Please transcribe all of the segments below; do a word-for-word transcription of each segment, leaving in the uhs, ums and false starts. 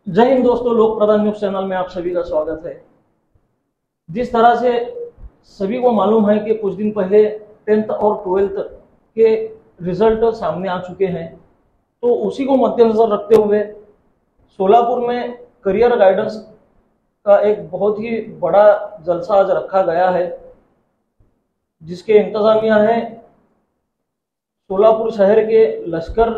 जय हिंद दोस्तों, लोक प्रधान न्यूज चैनल में आप सभी का स्वागत है। जिस तरह से सभी को मालूम है कि कुछ दिन पहले टेंथ और ट्वेल्थ के रिजल्ट सामने आ चुके हैं, तो उसी को मद्देनजर रखते हुए सोलापुर में करियर गाइडेंस का एक बहुत ही बड़ा जलसा आज रखा गया है, जिसके इंतजामिया है सोलापुर शहर के लश्कर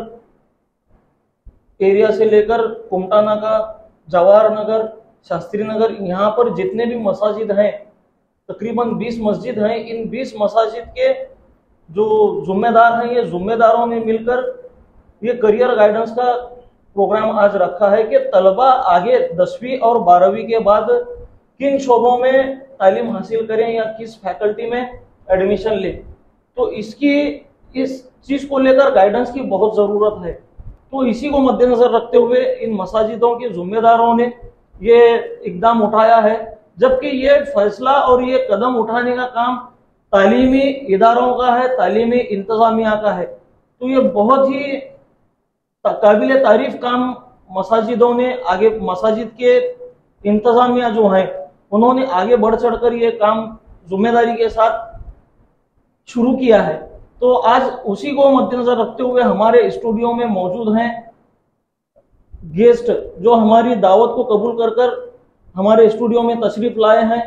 एरिया से लेकर कुमटाना का जवाहर नगर, शास्त्री नगर, यहाँ पर जितने भी मसाजिद हैं, तकरीबन बीस मस्जिद हैं। इन बीस मसाजिद के जो जिम्मेदार हैं, ये जिम्मेदारों ने मिलकर ये करियर गाइडेंस का प्रोग्राम आज रखा है कि तलबा आगे दसवीं और बारहवीं के बाद किन शोबों में तालीम हासिल करें या किस फैकल्टी में एडमिशन लें। तो इसकी इस चीज़ को लेकर गाइडेंस की बहुत ज़रूरत है। तो इसी को मद्देनजर रखते हुए इन मसाजिदों के जिम्मेदारों ने ये इकदाम उठाया है, जबकि ये फैसला और ये कदम उठाने का काम तालीमी इदारों का है, तालीमी इंतजामिया का है। तो ये बहुत ही काबिल तारीफ काम मसाजिदों ने आगे, मसाजिद के इंतजामिया जो हैं उन्होंने आगे बढ़ चढ़कर ये काम जिम्मेदारी के साथ शुरू किया है। तो आज उसी को मद्देनजर रखते हुए हमारे स्टूडियो में मौजूद हैं गेस्ट, जो हमारी दावत को कबूल कर कर हमारे स्टूडियो में तशरीफ लाए हैं।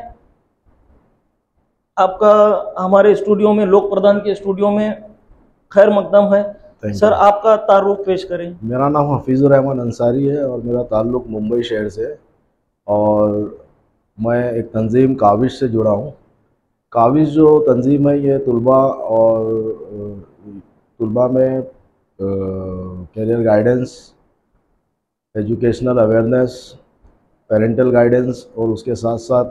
आपका हमारे स्टूडियो में, लोक प्रधान के स्टूडियो में खैर मकदम है। सर, आपका तारुफ पेश करें। मेरा नाम हफीजुर रहमान अंसारी है और मेरा ताल्लुक मुंबई शहर से है और मैं एक तंजीम काविश से जुड़ा हूँ। काविश जो तंजीम है ये तुलबा और तुलबा में career guidance, educational awareness, parental guidance और उसके साथ साथ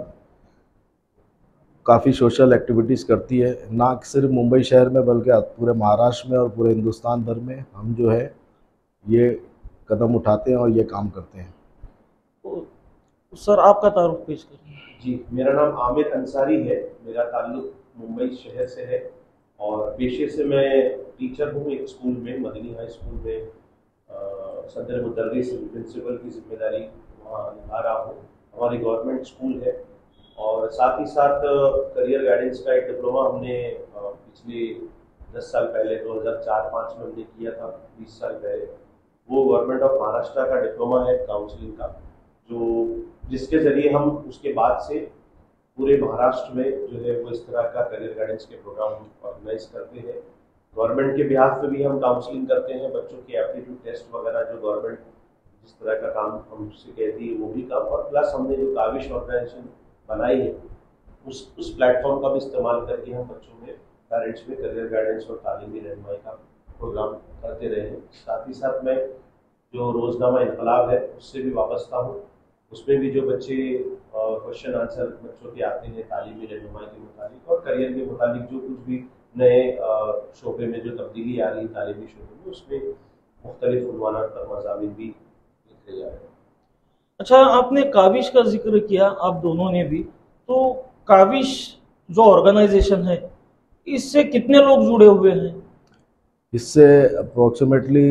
काफ़ी सोशल एक्टिविटीज़ करती है। ना सिर्फ मुंबई शहर में बल्कि पूरे महाराष्ट्र में और पूरे हिंदुस्तान भर में हम जो है ये कदम उठाते हैं और ये काम करते हैं। तो सर, आपका तारुफ पेश करिए। जी, मेरा नाम आमिर अंसारी है। मेरा ताल्लुक मुंबई शहर से है और पेशे से मैं टीचर हूँ एक स्कूल में, मदनी हाई स्कूल में सदर मुदर्रिस प्रिंसिपल की जिम्मेदारी वहाँ निभा रहा हूँ। हमारी गवर्नमेंट स्कूल है और साथ ही साथ करियर गाइडेंस का एक डिप्लोमा हमने पिछले दस साल पहले दो हज़ार चार पाँच में हमने किया था, बीस साल पहले। वो गवर्नमेंट ऑफ महाराष्ट्र का डिप्लोमा है काउंसलिंग का, जो जिसके ज़रिए हम उसके बाद से पूरे महाराष्ट्र में जो है वो इस तरह का करियर गाइडेंस के प्रोग्राम हम ऑर्गेनाइज करते हैं। गवर्नमेंट के बिहाफ पे भी हम काउंसलिंग करते हैं, बच्चों के एप्टीट्यूड टेस्ट वगैरह जो गवर्नमेंट जिस तरह का काम हमसे कहती है वो भी काम, और प्लस हमने जो काविश ऑर्गेनाइजेशन बनाई है उस उस प्लेटफॉर्म का भी इस्तेमाल करके हम बच्चों में, पेरेंट्स में करियर गाइडेंस और तालीमी रहनुमाई का प्रोग्राम करते रहे हैं। साथ ही साथ मैं जो रोजनामा इनकलाब है उससे भी वाबस्ता हूँ। उसमें भी जो बच्चे क्वेश्चन आंसर बच्चों के आते हैं तालीमी रहनुमाई के मुताबिक और करियर के मुताबिक, जो कुछ भी नए शोबे में जो तब्दीली आ रही है तालीमी शोबे में, उसमें मुख्तलिफ उन्वानात पर मज़ामीन भी लिखे जा रहे हैं। अच्छा, आपने काविश का जिक्र किया, आप दोनों ने भी। तो काविश जो ऑर्गेनाइजेशन है, इससे कितने लोग जुड़े हुए हैं? इससे अप्रोक्सीमेटली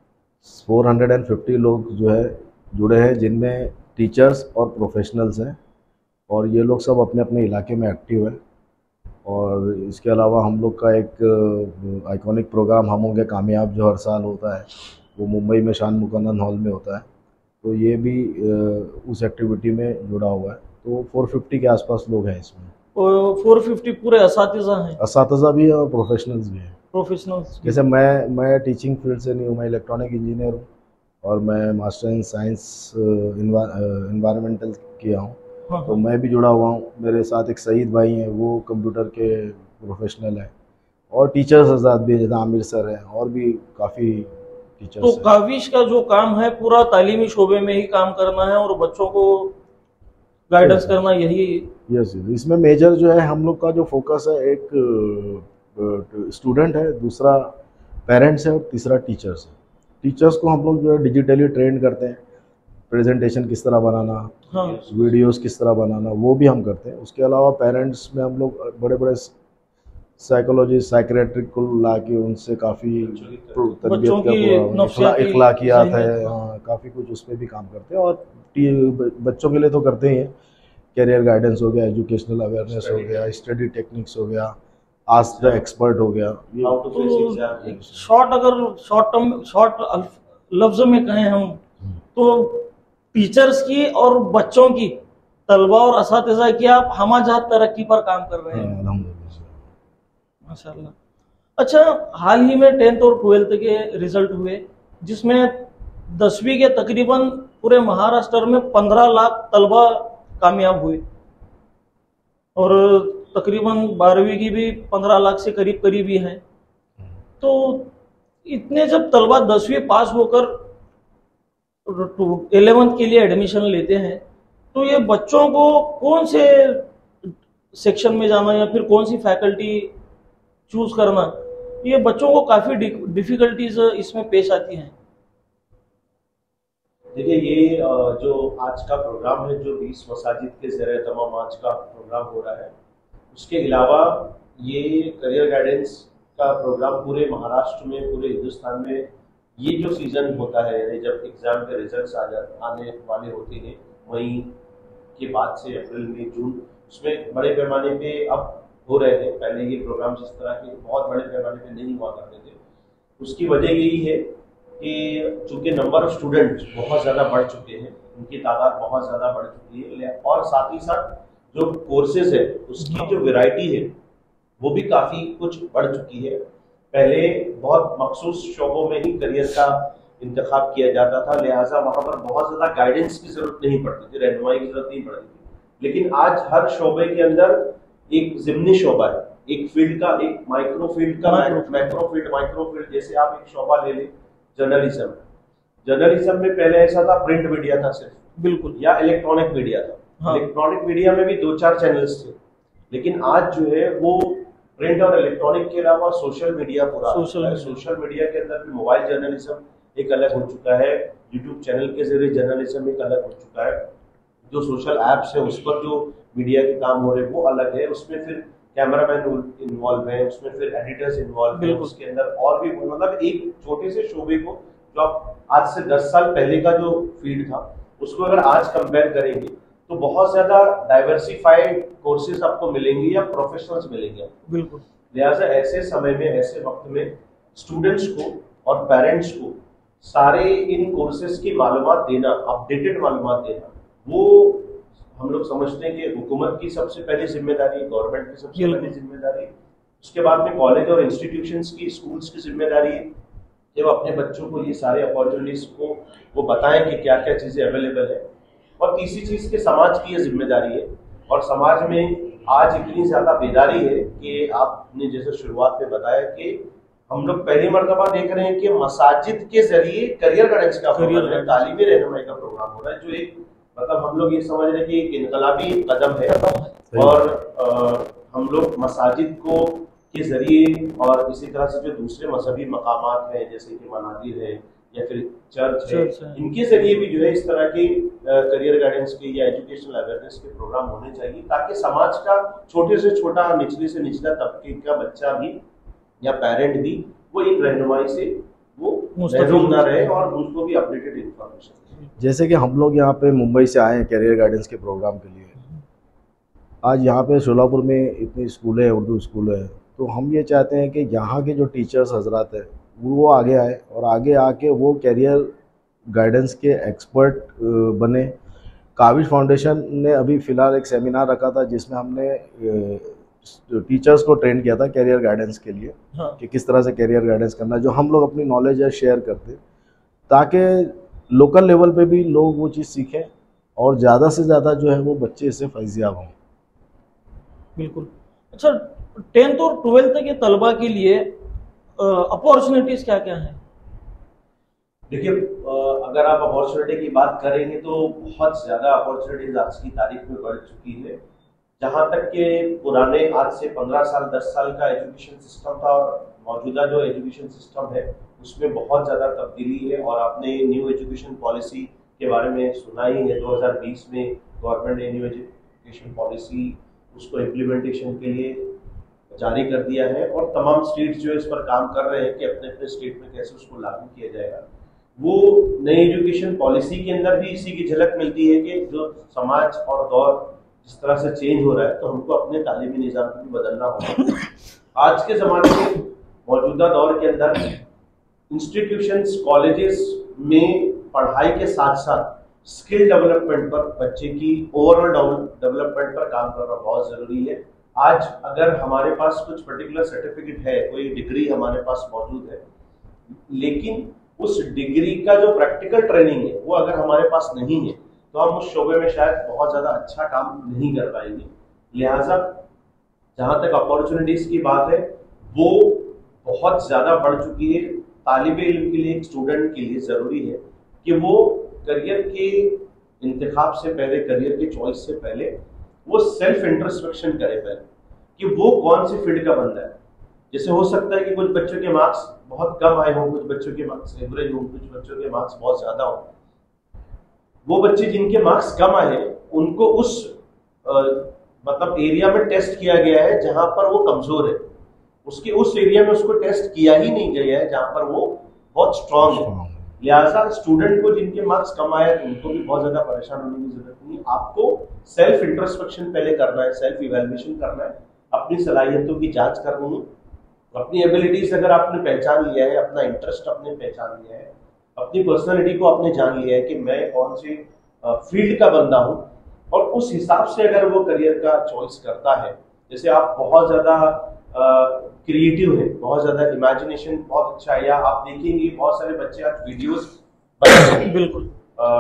चार सौ पचास लोग जो है जुड़े हैं, जिनमें टीचर्स और प्रोफेशनल्स हैं और ये लोग सब अपने अपने इलाके में एक्टिव है। और इसके अलावा हम लोग का एक आइकॉनिक प्रोग्राम हम होंगे कामयाब जो हर साल होता है, वो मुंबई में शान मुकन्नन हॉल में होता है, तो ये भी उस एक्टिविटी में जुड़ा हुआ है। तो चार सौ पचास के आसपास लोग हैं इसमें। चार सौ पचास पूरे असातिज़ा हैं? असातिज़ा भी है और प्रोफेशनल्स भी हैं। प्रोफेशनल्स जैसे मैं मैं टीचिंग फील्ड से नहीं हूँ, मैं इलेक्ट्रॉनिक इंजीनियर हूँ और मैं मास्टर इन साइंस इन्वायरमेंटल किया हूँ। हाँ, तो मैं भी जुड़ा हुआ हूँ। मेरे साथ एक सईद भाई हैं, वो कंप्यूटर के प्रोफेशनल हैं और टीचर्स आज़ाद भी, जैसे आमिर सर हैं, और भी काफ़ी टीचर्स। तो काविश का जो काम है पूरा तालीमी शोबे में ही काम करना है और बच्चों को गाइडेंस करना, यही? यस, इसमें मेजर जो है हम लोग का जो फोकस है, एक स्टूडेंट है, दूसरा पेरेंट्स है और तीसरा टीचर्स है। टीचर्स को हम लोग जो है डिजिटली ट्रेन करते हैं, प्रेजेंटेशन किस तरह बनाना, हाँ, वीडियोस किस तरह बनाना, वो भी हम करते हैं। उसके अलावा पेरेंट्स में हम लोग बड़े बड़े साइकोलॉजी, साइकेट्रिक को ला के उनसे काफ़ी तरबियत का, इखलाकियात है, काफ़ी कुछ उस पर भी काम करते हैं। और टी- बच्चों के लिए तो करते ही हैं, कैरियर गाइडेंस हो गया, एजुकेशनल अवेयरनेस हो गया, स्टडी टेक्निक्स हो गया, आस्क द एक्सपर्ट हो गया। ये how to face to exam. Short अगर शॉर्ट टर्म शॉर्ट लफ्जों में कहें हम तो टीचर्स की और बच्चों की, तलबा और असातिज़ा की आप हमाजात तरक्की पर काम कर रहे हैं। अल्हम्दुलिल्लाह। माशाल्लाह। अच्छा, हाल ही में टेंथ और ट्वेल्थ के रिजल्ट हुए, जिसमें दसवीं के तकरीबन पूरे महाराष्ट्र में पंद्रह लाख तलबा कामयाब हुए और तकरीबन बारहवीं की भी पंद्रह लाख से करीब करीब ही हैं। तो इतने जब तलबा दसवीं पास होकर इलेवेंथ के लिए एडमिशन लेते हैं, तो ये बच्चों को कौन से सेक्शन में जाना या फिर कौन सी फैकल्टी चूज करना, ये बच्चों को काफ़ी डिफिकल्टीज इसमें पेश आती हैं। देखिए, ये जो आज का प्रोग्राम है, जो बीस मसाजिद के ज़रिए तमाम आज का प्रोग्राम हो रहा है, उसके अलावा ये करियर गाइडेंस का प्रोग्राम पूरे महाराष्ट्र में, पूरे हिंदुस्तान में ये जो सीज़न होता है, यानी जब एग्ज़ाम के रिजल्ट्स आ जा आने वाले होते हैं मई के बाद से अप्रैल मई जून, उसमें बड़े पैमाने पे अब हो रहे हैं। पहले ये प्रोग्राम इस तरह के बहुत बड़े पैमाने पे नहीं हुआ करते थे। उसकी वजह यही है कि चूँकि नंबर ऑफ स्टूडेंट बहुत ज़्यादा बढ़ चुके हैं, उनकी तादाद बहुत ज़्यादा बढ़ चुकी है, और साथ ही साथ जो कोर्सेज है उसकी जो वैरायटी है वो भी काफ़ी कुछ बढ़ चुकी है। पहले बहुत मखसूस शोबों में ही करियर का इंतखाब किया जाता था, लिहाजा वहाँ पर बहुत ज़्यादा गाइडेंस की ज़रूरत नहीं पड़ती थी, रहनुमाई की ज़रूरत नहीं पड़ती थी। लेकिन आज हर शोबे के अंदर एक ज़िम्नी शोबा है, एक फील्ड का, एक माइक्रो फील्ड का, मैक्रो फील्ड, माइक्रो फील्ड। जैसे आप एक शोबा ले लें जर्नलिज्म, जर्नलिज्म में पहले ऐसा था प्रिंट मीडिया था सिर्फ, बिल्कुल, या इलेक्ट्रॉनिक मीडिया था। हाँ। इलेक्ट्रॉनिक मीडिया में भी दो चार चैनल्स थे, लेकिन आज जो है वो प्रिंट और इलेक्ट्रॉनिक के अलावा सोशल मीडिया पूरा सोशल है। सोशल मीडिया के अंदर भी मोबाइल जर्नलिज्म एक अलग हो चुका है, यूट्यूब चैनल के जरिए जर्नलिज्म एक अलग हो चुका है, जो सोशल ऐप्स है उस पर जो मीडिया के काम हो रहे हैं वो अलग है, उसमें फिर कैमरामैन इन्वॉल्व है, उसमें फिर एडिटर्स इन्वॉल्व है, उसके अंदर और भी, मतलब एक छोटे से शोबे को जो आप आज से दस साल पहले का जो फील्ड था उसको अगर आज कंपेयर करेंगे तो बहुत ज्यादा डाइवर्सिफाइड कोर्सेज आपको मिलेंगे या प्रोफेशनल्स मिलेंगे। बिल्कुल। लिहाजा ऐसे समय में, ऐसे वक्त में स्टूडेंट्स को और पेरेंट्स को सारे इन कोर्सेज की मालूमात देना, अपडेटेड मालूमात देना, वो हम लोग समझते हैं कि हुकूमत की सबसे पहली जिम्मेदारी, गवर्नमेंट की सबसे पहली जिम्मेदारी, उसके बाद में कॉलेज और इंस्टीट्यूशंस की, स्कूल्स की जिम्मेदारी है कि वो अपने बच्चों को ये सारे अपॉर्चुनिटीज को वो बताएं कि क्या क्या चीज़ें अवेलेबल है। और तीसरी चीज़ के समाज की ये जिम्मेदारी है, और समाज में आज इतनी ज़्यादा बेदारी है कि आपने जैसे शुरुआत में बताया कि हम लोग पहली मर्तबा देख रहे हैं कि मसाजिद के जरिए करियर गाइडेंस का प्रोग्राम है, तालीमी रहनुमाई का प्रोग्राम हो रहा है, जो एक मतलब हम लोग ये समझ रहे हैं कि एक इनकलाबी कदम है। और आ, हम लोग मसाजिद को के जरिए और इसी तरह से जो दूसरे मजहबी मकामात हैं जैसे कि मनादिर है या फिर चर्च है, इनके जरिए भी जो है इस तरह के करियर गाइडेंस के या एजुकेशनल अवेयरनेस के प्रोग्राम होने चाहिए, ताकि समाज का छोटे से छोटा, निचले से निचला तबके का बच्चा भी या पेरेंट भी वो इन रहनुमाई से वो महरूम ना रहे और उसको भी अपडेटेड इंफॉर्मेशन। जैसे कि हम लोग यहाँ पे मुंबई से आए हैं कैरियर गाइडेंस के प्रोग्राम के लिए, आज यहाँ पे शोलापुर में इतनी स्कूलें हैं, उर्दू स्कूल है, तो हम ये चाहते हैं कि यहाँ के जो टीचर्स हजरात हैं वो आगे आए और आगे आके वो कैरियर गाइडेंस के एक्सपर्ट बने। काविश फाउंडेशन ने अभी फ़िलहाल एक सेमिनार रखा था जिसमें हमने टीचर्स को ट्रेन किया था कैरियर गाइडेंस के लिए, हाँ। कि किस तरह से कैरियर गाइडेंस करना है, जो हम लोग अपनी नॉलेज है शेयर करते, ताकि लोकल लेवल पे भी लोग वो चीज़ सीखें और ज़्यादा से ज़्यादा जो है वो बच्चे इससे फैज़याब हों। बिल्कुल। अच्छा, टेंथ और ट्वेल्थ के तलबा के लिए अपॉर्चुनिटीज़ क्या क्या हैं? देखिए, अगर आप अपॉर्चुनिटी की बात करेंगे तो बहुत ज़्यादा अपॉर्चुनिटीज आज की तारीख में बढ़ चुकी है। जहाँ तक कि पुराने आज से पंद्रह साल दस साल का एजुकेशन सिस्टम था और मौजूदा जो एजुकेशन सिस्टम है उसमें बहुत ज़्यादा तब्दीली है। और आपने न्यू एजुकेशन पॉलिसी के बारे में सुना ही है, दो हज़ार बीस में गवर्नमेंट ने न्यू एजुकेशन पॉलिसी उसको इम्प्लीमेंटेशन के लिए जारी कर दिया है और तमाम स्टेट्स जो इस पर काम कर रहे हैं कि अपने अपने स्टेट में कैसे उसको लागू किया जाएगा। वो नई एजुकेशन पॉलिसी के अंदर भी इसी की झलक मिलती है कि जो समाज और दौर जिस तरह से चेंज हो रहा है तो हमको अपने तालीमी निज़ाम को भी बदलना होगा। आज के ज़माने में मौजूदा दौर के अंदर इंस्टीट्यूशंस कॉलेजेस में पढ़ाई के साथ साथ स्किल डेवलपमेंट पर, बच्चे की ओवरऑल डेवलपमेंट पर काम करना बहुत ज़रूरी है। आज अगर हमारे पास कुछ पर्टिकुलर सर्टिफिकेट है, कोई डिग्री हमारे पास मौजूद है, लेकिन उस डिग्री का जो प्रैक्टिकल ट्रेनिंग है वो अगर हमारे पास नहीं है तो हम उस शोबे में शायद बहुत ज़्यादा अच्छा काम नहीं कर पाएंगे। लिहाजा जहाँ तक अपॉर्चुनिटीज की बात है वो बहुत ज़्यादा बढ़ चुकी है। तालिबे इल्म के लिए, एक स्टूडेंट के लिए ज़रूरी है कि वो करियर के इंतखाब से पहले, करियर के चॉइस से पहले वो सेल्फ इंट्रोस्पेक्शन करे पहले कि वो कौन सी फील्ड का बंदा है। जैसे हो सकता है कि कुछ बच्चों के मार्क्स बहुत कम आए हों, कुछ बच्चों के मार्क्स एवरेज हों, कुछ बच्चों के मार्क्स बहुत ज़्यादा हों। वो बच्चे जिनके मार्क्स कम आए उनको उस आ, मतलब एरिया में टेस्ट किया गया है जहां पर वो कमजोर है, उसके उस एरिया में उसको टेस्ट किया ही नहीं गया है जहां पर वो बहुत स्ट्रांग है। लिहाजा स्टूडेंट को जिनके मार्क्स कम आए उनको भी बहुत ज्यादा परेशान होने की जरूरत नहीं है। आपको सेल्फ इंट्रोस्पेक्शन पहले करना है, सेल्फ इवैल्यूएशन करना है, अपनी सलाहियतों की जांच करनी है, अपनी एबिलिटीज अगर आपने पहचान लिया है, अपना इंटरेस्ट आपने पहचान लिया है, अपनी पर्सनालिटी को आपने जान लिया है कि मैं कौन से फील्ड का बंदा हूँ, और उस हिसाब से अगर वो करियर का चॉइस करता है। जैसे आप बहुत ज्यादा क्रिएटिव है, बहुत ज्यादा इमेजिनेशन बहुत अच्छा है, या आप देखेंगे बहुत सारे बच्चे आज वीडियोस बना रहे हैं, बिल्कुल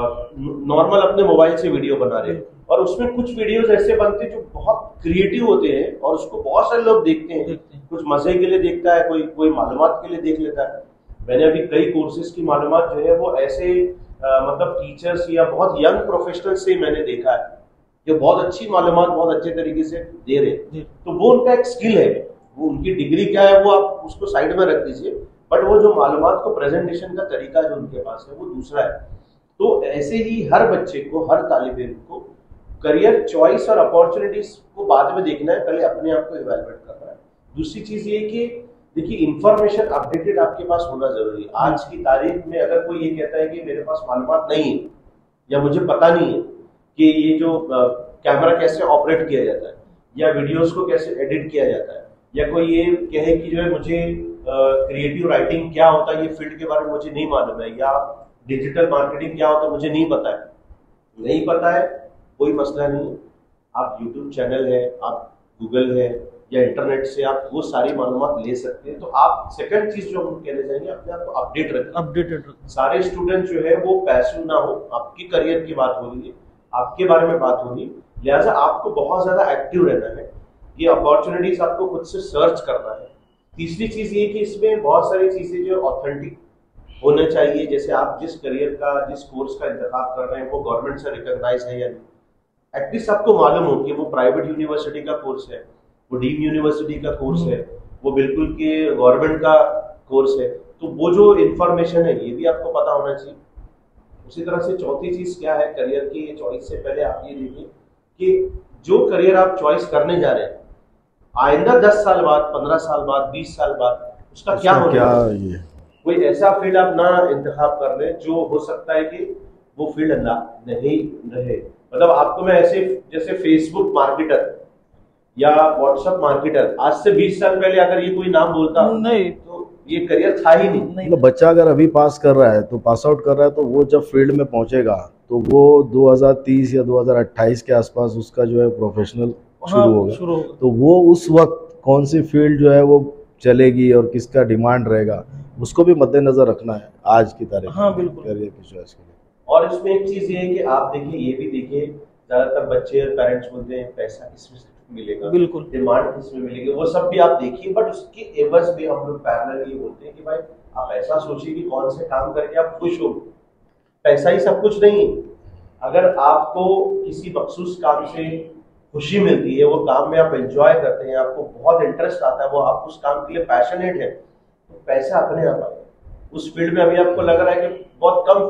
नॉर्मल अपने मोबाइल से वीडियो बना रहे हैं, और उसमें कुछ वीडियोस ऐसे बनते हैं जो बहुत क्रिएटिव होते हैं और उसको बहुत सारे लोग देखते हैं। कुछ मजे के लिए देखता है, कोई कोई मालूमात के लिए देख लेता है। मैंने अभी कई कोर्सेज की मालूमात जो है वो ऐसे आ, मतलब टीचर्स या बहुत यंग प्रोफेशनल से मैंने देखा है जो बहुत अच्छी मालूमात बहुत अच्छे तरीके से दे रहे हैं। तो वो उनका एक स्किल है, वो उनकी डिग्री क्या है वो आप उसको साइड में रख दीजिए, बट वो जो मालूमात को प्रेजेंटेशन का तरीका जो उनके पास है वो दूसरा है। तो ऐसे ही हर बच्चे को, हर तालिब इल्म को करियर चॉइस और अपॉर्चुनिटीज को बाद में देखना है, पहले अपने आप को इवैल्यूएट करना है। दूसरी चीज ये कि देखिए इंफॉर्मेशन अपडेटेड आपके पास होना जरूरी है। आज की तारीख में अगर कोई ये कहता है कि मेरे पास मालूमात नहीं है या मुझे पता नहीं है कि ये जो कैमरा कैसे ऑपरेट किया जाता है या वीडियोस को कैसे एडिट किया जाता है, या कोई ये कहे कि जो है मुझे क्रिएटिव राइटिंग क्या होता है ये फील्ड के बारे में मुझे नहीं मालूम है, या डिजिटल मार्केटिंग क्या होता है मुझे नहीं पता है, नहीं पता है कोई मसला नहीं है। आप यूट्यूब चैनल है, आप गूगल है या इंटरनेट से आप वो सारी मालूमात ले सकते हैं। तो आप सेकंड चीज जो हम कहने जाएंगे, अपने आप को अपडेट रखें, अपडेटेड रखें। सारे स्टूडेंट जो है वो पैसिव ना हो, आपकी करियर की बात हो रही है, आपके बारे में बात हो रही है, लिहाजा आपको बहुत ज्यादा एक्टिव रहना है, ये अपॉर्चुनिटीज आपको खुद से सर्च करना है। तीसरी चीज ये कि इसमें बहुत सारी चीजें जो ऑथेंटिक होना चाहिए, जैसे आप जिस करियर का, जिस कोर्स का इंतखाब कर रहे हैं वो गवर्नमेंट से रिकॉग्नाइज है या नहीं। एटलीस्ट आपको मालूम हो कि वो प्राइवेट यूनिवर्सिटी का कोर्स है, वो डीम यूनिवर्सिटी का कोर्स है, वो बिल्कुल के गवर्नमेंट का कोर्स है, तो वो जो इंफॉर्मेशन है ये भी आपको पता होना चाहिए। उसी तरह से चौथी चीज क्या है करियर की चॉइस से पहले आप ये देखिए कि जो करियर आप चॉइस करने जा रहे हैं आइंदा दस साल बाद, पंद्रह साल बाद, बीस साल बाद उसका क्या होगा। कोई ऐसा फील्ड आप ना इंतखाब कर लें जो हो सकता है कि वो फील्ड ना नहीं रहे। मतलब आपको मैं ऐसे जैसे फेसबुक मार्केटर या व्हाट्सएप मार्केटर आज से बीस साल पहले अगर ये कोई नाम बोलता नहीं तो ये करियर था ही नहीं। मतलब बच्चा अगर अभी पास कर रहा है तो पास आउट कर रहा है तो वो जब फील्ड में पहुंचेगा तो वो दो हज़ार तीस या दो हज़ार अट्ठाईस के आसपास उसका जो है प्रोफेशनल शुरू हाँ, होगा शुरू होगा। तो वो उस वक्त कौन सी फील्ड जो है वो चलेगी और किसका डिमांड रहेगा उसको भी मद्देनजर रखना है आज की तारीख हाँ, बिल्कुल करियर की चॉइस के लिए। और इसमें एक चीज ये है कि आप देखिए, ये भी देखिए ज्यादातर बच्चे और पेरेंट्स बोलते हैं पैसा किसमें मिलेगा, बिल्कुल डिमांड किसमें मिलेगी, वो सब भी आप देखिए, बट उसके एवज भी हम लोग पैरेलल ये बोलते हैं कि भाई आप ऐसा सोचिए कि कौन से काम करके आप खुश हो। पैसा ही सब कुछ नहीं। अगर आपको किसी मखसूस काम से खुशी मिलती है, वो काम में आप एंजॉय करते हैं, आपको बहुत इंटरेस्ट आता है, वो आप उस काम के लिए पैशनेट है, तो पैसा अपने आप आएगा। उस फील्ड में अभी आपको लग रहा है कि बहुत कम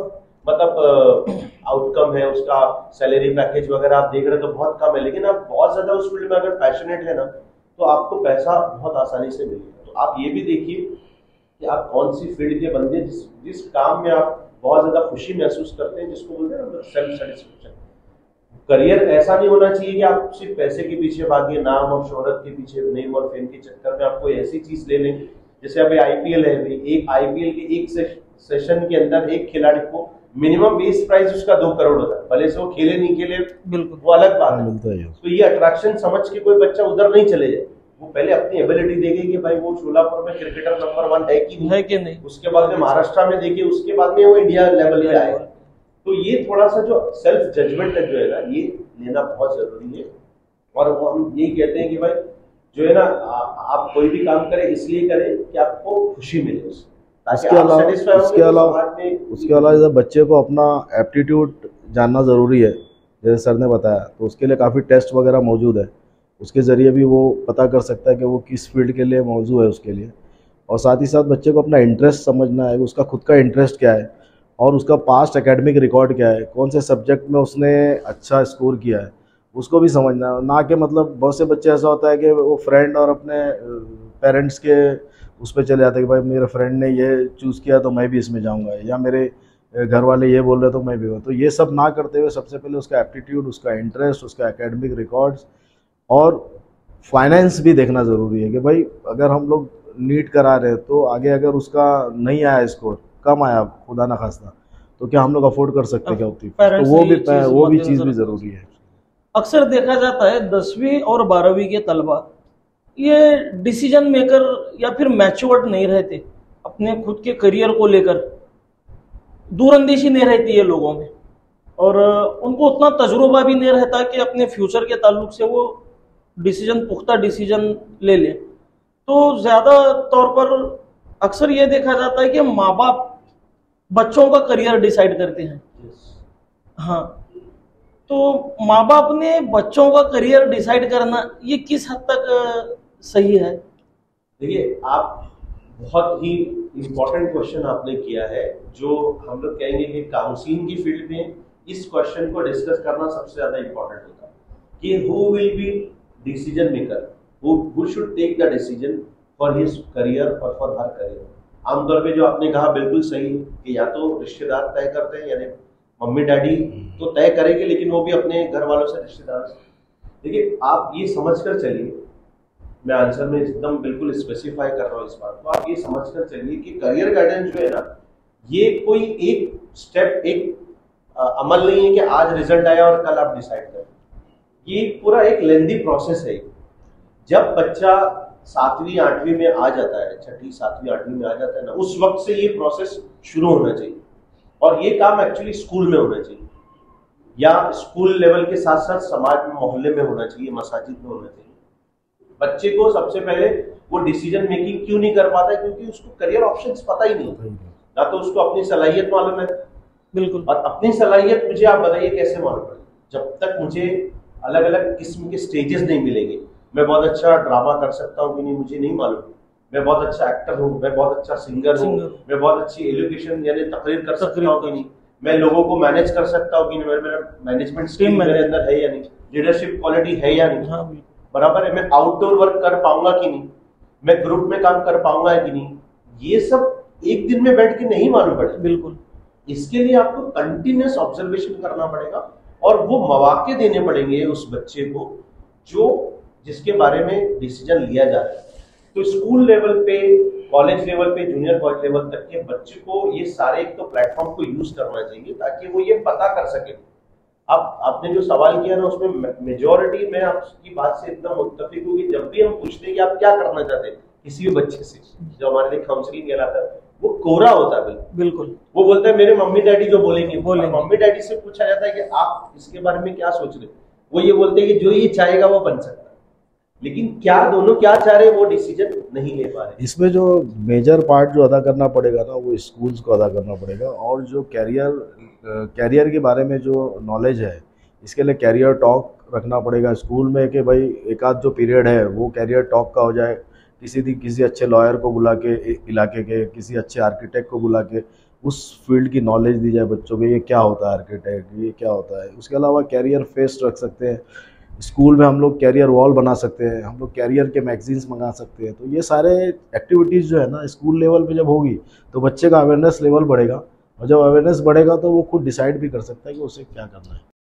मतलब आउटकम है उसका, सैलरी पैकेज वगैरह आप देख रहे हैं तो बहुत कम है, लेकिन आप बहुत ज्यादा उस फील्ड में अगर पैशनेट है ना तो आपको पैसा बहुत आसानी से मिलेगा। तो आप ये भी देखिए कि आप कौन सी फील्ड के बंदे, जिस जिस काम में आप बहुत ज़्यादा खुशी महसूस करते हैं, जिसको बोलते हैं ना सेल्फ सेटिस्फेक्शन। करियर ऐसा नहीं होना चाहिए कि आप सिर्फ पैसे के पीछे भागिए, नाम और शोहरत के पीछे, नेम और फेम के चक्कर में आप कोई ऐसी चीज ले लें। जैसे अभी आईपीएल है, अभी एक आईपीएल के एक से, सेशन के अंदर एक खिलाड़ी को मिनिमम बेस प्राइस उसका दो करोड़ होता है, भले से वो खेले नहीं खेले, बिल्कुल वो अलग बात है। तो ये अट्रैक्शन समझ के कोई बच्चा उधर नहीं चले जाए, वो पहले अपनी एबिलिटी देखे कि भाई वो शोलापुर में क्रिकेटर नंबर वन है कि नहीं है कि नहीं, उसके बाद में महाराष्ट्र में देखिए, उसके बाद में वो इंडिया लेवल पे आए। तो ये थोड़ा सा जो सेल्फ जजमेंट है जो है ना, ये लेना बहुत जरूरी है। और वो हम यही कहते हैं कि भाई जो है ना, आ, आप कोई भी काम करें इसलिए करें कि आपको खुशी मिले उससे। उसके अलावा उसके अलावा उसके अलावा जैसे बच्चे को अपना एप्टीट्यूड जानना ज़रूरी है, जैसे सर ने बताया, तो उसके लिए काफ़ी टेस्ट वगैरह मौजूद है, उसके ज़रिए भी वो पता कर सकता है कि वो किस फील्ड के लिए मौजूद है उसके लिए। और साथ ही साथ बच्चे को अपना इंटरेस्ट समझना है, उसका खुद का इंटरेस्ट क्या है और उसका पास्ट एकेडमिक रिकॉर्ड क्या है, कौन से सब्जेक्ट में उसने अच्छा स्कोर किया है, उसको भी समझना है। ना कि मतलब बहुत से बच्चे ऐसा होता है कि वो फ्रेंड और अपने पेरेंट्स के उस पर चले जाते हैं कि भाई मेरे फ्रेंड ने ये चूज़ किया तो मैं भी इसमें जाऊंगा, या मेरे घर वाले ये बोल रहे तो मैं भी हूँ। तो ये सब ना करते हुए सबसे पहले उसका एप्टीट्यूड, उसका इंटरेस्ट, उसका एकेडमिक रिकॉर्ड्स और फाइनेंस भी देखना ज़रूरी है कि भाई अगर हम लोग नीट करा रहे हैं तो आगे अगर उसका नहीं आया स्कोर, कम आया खुदा ना खास्ता, तो क्या हम लोग अफोर्ड कर सकते हैं क्या उतनी, तो वो भी वो भी चीज़ भी ज़रूरी है। अक्सर देखा जाता है दसवीं और बारहवीं के तलबा ये डिसीजन मेकर या फिर मैच्योर्ड नहीं रहते, अपने खुद के करियर को लेकर दूरअंदेशी नहीं रहती है लोगों में, और उनको उतना तजुर्बा भी नहीं रहता कि अपने फ्यूचर के ताल्लुक से वो डिसीजन, पुख्ता डिसीजन ले ले। तो ज़्यादा तौर पर अक्सर ये देखा जाता है कि माँ बाप बच्चों का करियर डिसाइड करते हैं। हाँ, तो माँ बाप ने बच्चों का करियर डिसाइड करना ये किस हद तक सही है? देखिए, आप बहुत ही इम्पोर्टेंट क्वेश्चन आपने किया है, जो हम लोग कहेंगे कि काउंसलिंग की फील्ड में इस क्वेश्चन को डिस्कस करना सबसे ज्यादा इम्पोर्टेंट होता है कि who will be decision maker, who should take the decision for his career और फॉर हर करियर। आमतौर पे जो आपने कहा बिल्कुल सही कि या तो रिश्तेदार तय करते हैं, यानी मम्मी डैडी तो तय करेंगे, लेकिन वो भी अपने घर वालों से, रिश्तेदार से। देखिए, आप ये समझ कर चलिए, मैं आंसर में एकदम बिल्कुल स्पेसिफाई कर रहा हूँ इस बात को, आप ये समझ कर चलिए कि करियर गाइडेंस जो है ना, ये कोई एक स्टेप, एक आ, अमल नहीं है कि आज रिजल्ट आया और कल आप डिसाइड करें। ये पूरा एक लेंदी प्रोसेस है। जब बच्चा सातवीं आठवीं में आ जाता है, छठी सातवीं आठवीं में आ जाता है ना, उस वक्त से ये प्रोसेस शुरू होना चाहिए। और ये काम एक्चुअली स्कूल में होना चाहिए, या स्कूल लेवल के साथ साथ समाज में, मोहल्ले में होना चाहिए, मसाजिद में होना चाहिए। बच्चे को सबसे पहले वो डिसीजन मेकिंग क्यों नहीं कर पाता है? क्योंकि उसको करियर ऑप्शंस पता ही नहीं, ना तो उसको अपनी सलाहियत मालूम है। बिल्कुल। और अपनी सलाहियत मुझे आप बताइए कैसे मालूम पड़े? जब तक मुझे अलग अलग किस्म के स्टेजेस नहीं मिलेंगे। मैं बहुत अच्छा ड्रामा कर सकता हूँ कि नहीं, मुझे नहीं मालूम। मैं बहुत अच्छा एक्टर हूँ, मैं बहुत अच्छा सिंगर हूँ, मैं बहुत अच्छी एजुकेशन यानी तकरीर कर सकता हूँ कि नहीं, मैं लोगों को मैनेज कर सकता हूँ कि नहीं, मेरा मैनेजमेंट स्किल मेरे अंदर है या नहीं, लीडरशिप क्वालिटी है या नहीं, हाँ, बराबर है, मैं आउटडोर वर्क कर पाऊंगा कि नहीं, मैं ग्रुप में काम कर पाऊंगा कि नहीं। ये सब एक दिन में बैठ के नहीं मालूम पड़ेगा। बिल्कुल। इसके लिए आपको कंटिन्यूअस ऑब्जर्वेशन करना पड़ेगा और वो मौके देने पड़ेंगे उस बच्चे को जो जिसके बारे में डिसीजन लिया जा रहा है। तो स्कूल लेवल पे, कॉलेज लेवल पे, जूनियर कॉलेज लेवल तक के बच्चे को ये सारे एक तो प्लेटफॉर्म को यूज करना चाहिए ताकि वो ये पता कर सके। आप आपने जो सवाल किया ना, उसमें मेजॉरिटी में आपकी बात से एकदम मुत्तफिक हूँ कि जब भी हम पूछते हैं कि आप क्या करना चाहते हैं किसी भी बच्चे से, जो हमारे लिए काउंसलिंग कहलाता है, वो कोरा होता है। बिल्कुल। वो बोलता है मेरे मम्मी डैडी जो बोलेंगे बोलेंगे। मम्मी डैडी से पूछा जाता है कि आप इसके बारे में क्या सोच रहे, वो ये बोलते हैं कि जो ये चाहेगा वो बन सकता है, लेकिन क्या दोनों क्या चाह रहे हैं वो डिसीजन नहीं ले पा रहे। इसमें जो मेजर पार्ट जो अदा करना पड़ेगा ना, वो स्कूल्स को अदा करना पड़ेगा। और जो कैरियर कैरियर के बारे में जो नॉलेज है, इसके लिए कैरियर टॉक रखना पड़ेगा स्कूल में कि भाई एक आध जो पीरियड है वो कैरियर टॉक का हो जाए। किसी दी किसी अच्छे लॉयर को बुला के, इलाके के किसी अच्छे आर्किटेक्ट को बुला के उस फील्ड की नॉलेज दी जाए बच्चों को, ये क्या होता है आर्किटेक्ट, ये क्या होता है। उसके अलावा कैरियर फेस्ट रख सकते हैं स्कूल में, हम लोग कैरियर वॉल बना सकते हैं, हम लोग कैरियर के मैगजीन्स मंगा सकते हैं। तो ये सारे एक्टिविटीज़ जो है ना स्कूल लेवल पे जब होगी तो बच्चे का अवेयरनेस लेवल बढ़ेगा और जब अवेयरनेस बढ़ेगा तो वो खुद डिसाइड भी कर सकता है कि उसे क्या करना है।